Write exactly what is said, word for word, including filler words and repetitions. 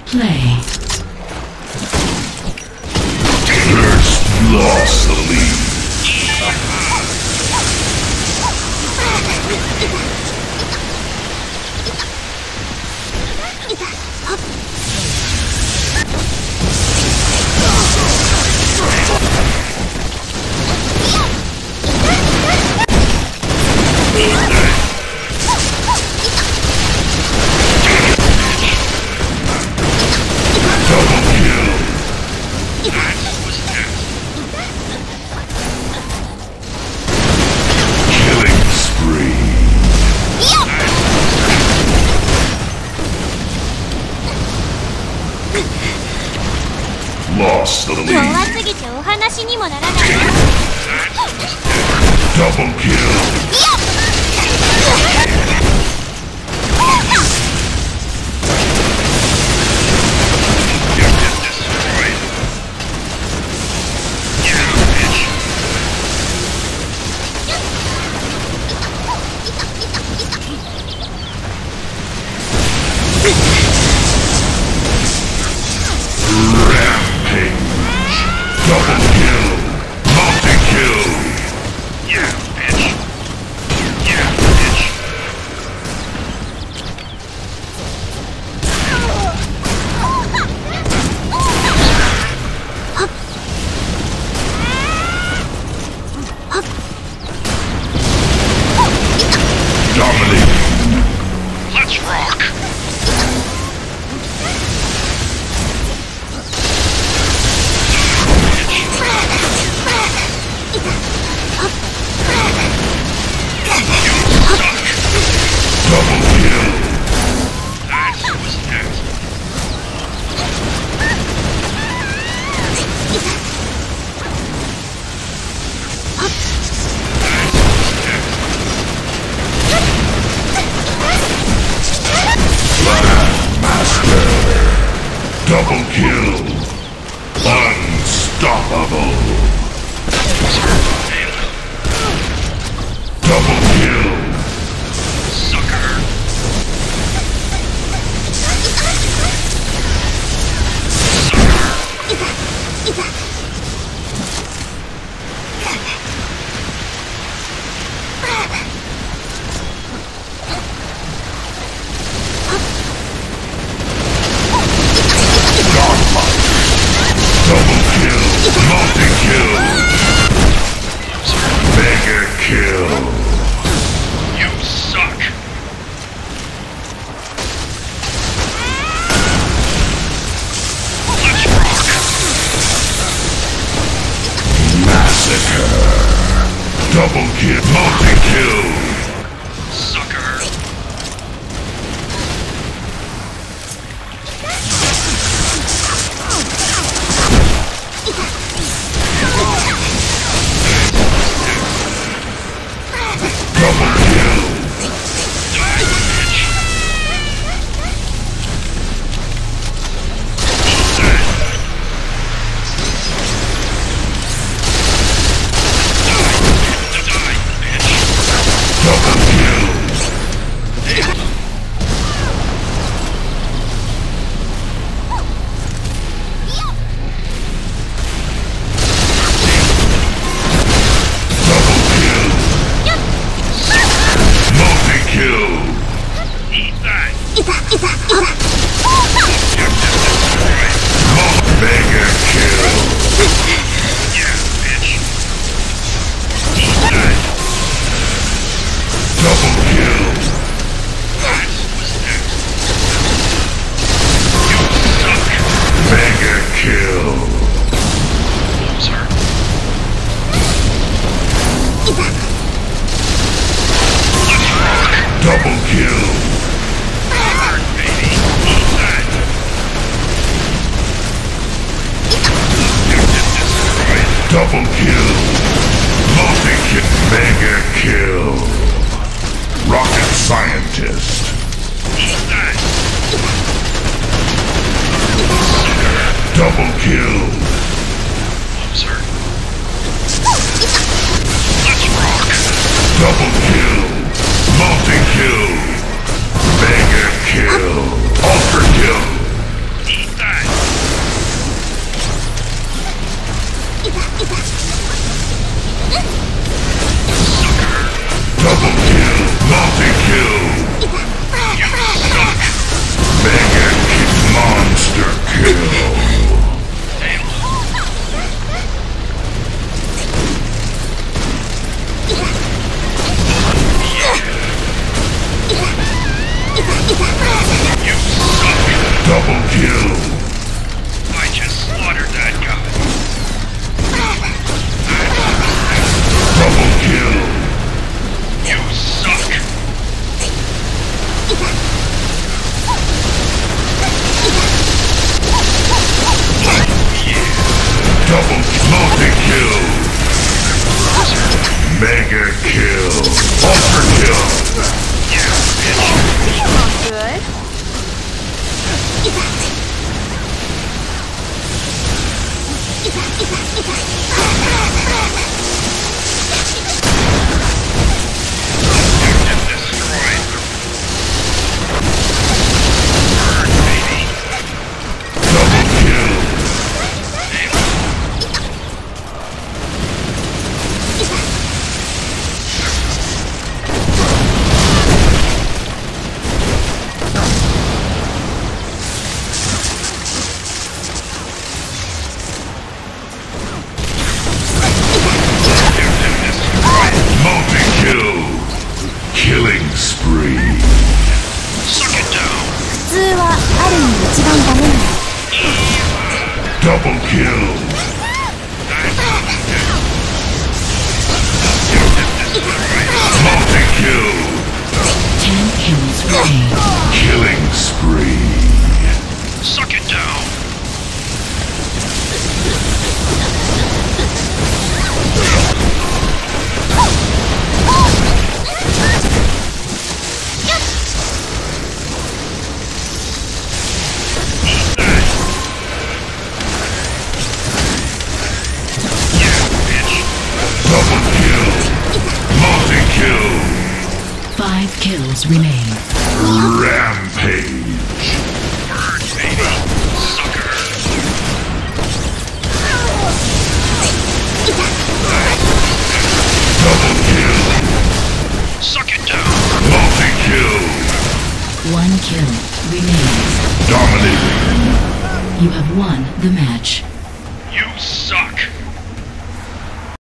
Play. First lost the lead. Lost the lead. Double kill. Double kill! Multi-kill! Yeah, bitch! Yeah, bitch! Dominating! Let's rock! Double kill! That was next. Master! Double kill! Unstoppable! Double kill! Sucker! Double kill! Multi-kill! Mega kill! You suck! Let's rock! Massacre! Double kill! Multi-kill! Sucker! Double kill! Die, bitch! Dead! Die! Die, bitch! Double kill! Kill! Eat that! Mega kill! Yeah, bitch! Eat that! Double kill! That was next. You suck! Mega kill! Loser! Double kill! Hard, baby! Eat that! Double kill! Multi-kill! Mega kill! Rocket scientist! Eat that! Double kill! Loser! Let's rock! Double kill! Multi-kill! Mega kill! Ultra kill! Eat Double kill. I just slaughtered that guy. Double kill. You suck. Double multi-kill. Mega kill. Ultra kill. Yeah, bitch. Good. You've been destroyed. Burn, baby. Double kill. Multi-kill. Killing spree. Suck it down. 普通はある意味一番ダメなの。 Double kill. Multi-kill. Ten kills remain. Killing spree. Suck it down. Double kill. Multi-kill. Five kills remain. Rampage. Burn, baby. Sucker. Double kill. Suck it down. Multi-kill. One kill remains. Dominating. You have won the match. You suck.